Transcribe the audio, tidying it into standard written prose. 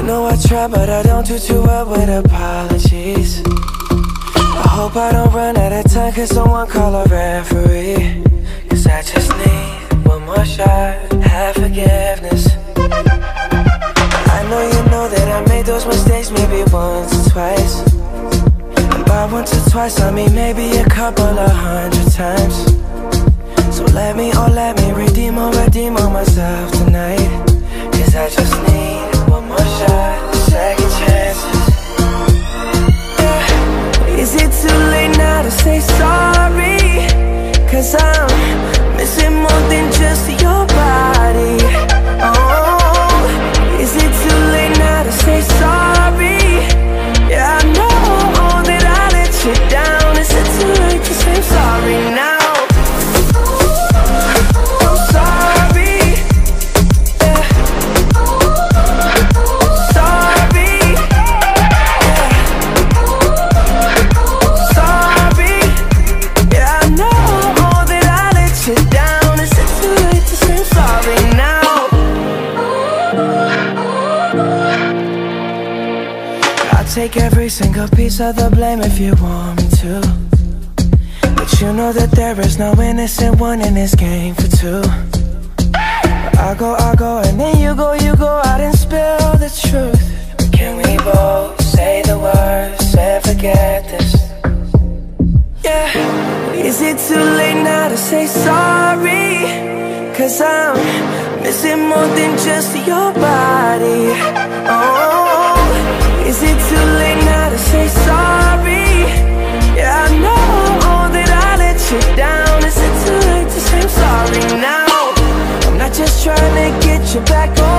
know I try, but I don't do too well with apologies. I hope I don't run out of time, cause someone call a referee. Cause I just need one more shot, have forgiveness. I know you know that I made those mistakes maybe once or twice. And by once or twice I mean maybe a couple of 100 times. So let me redeem on myself tonight. Cause I just need one more shot, second chances. Yeah. Is it too late now to say sorry? Cause I'm missing more than just your body. Oh, is it too late now to say sorry? Yeah, I know that I let you down. Is it too late to say sorry now? Take every single piece of the blame if you want me to. But you know that there is no innocent one in this game for two. But I go, and then you go out and spill the truth. But can we both say the words and forget this? Yeah. Is it too late now to say sorry? Cause I'm missing more than just your body. Oh, is it too late now to say sorry? Yeah, I know that I let you down. Is it too late to say I'm sorry now? I'm not just trying to get you back on